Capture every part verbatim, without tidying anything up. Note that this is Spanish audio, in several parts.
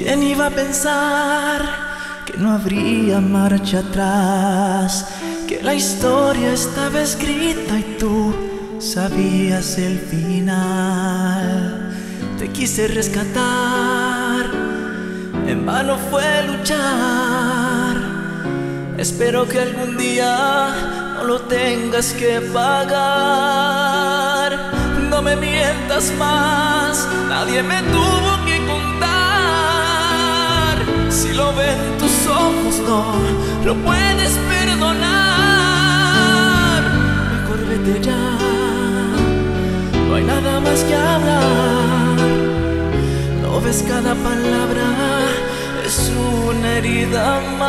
¿Quién iba a pensar que no habría marcha atrás? Que la historia estaba escrita y tú sabías el final. Te quise rescatar, en vano fue luchar. Espero que algún día no lo tengas que pagar. No me mientas más, nadie me tuvo que contar. Si lo ven tus ojos, no lo puedes perdonar. Mejor vete ya, no hay nada más que hablar. No ves, cada palabra es una herida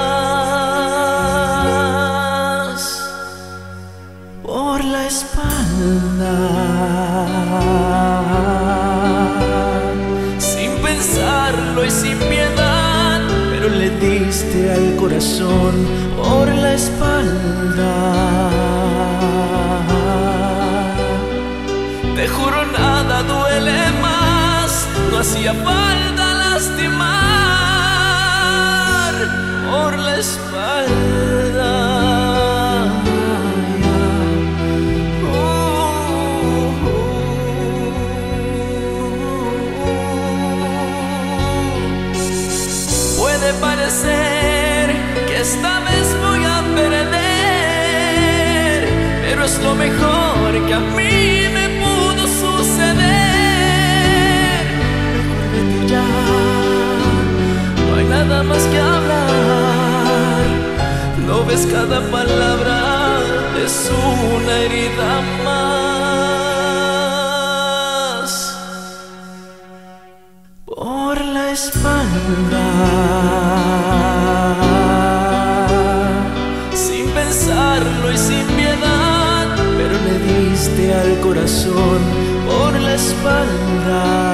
más por la espalda. Sin pensarlo y sin piedad, pero le diste al corazón por la espalda. Te juro, nada duele más, no hacía falta lastimar por la espalda. Puede parecer que esta vez voy a perder, pero es lo mejor que a mí me pudo suceder. Mejor vete ya, no hay nada más que hablar. No ves, cada palabra es una herida más por la espalda. Sin pensarlo y sin piedad, pero le diste al corazón por la espalda.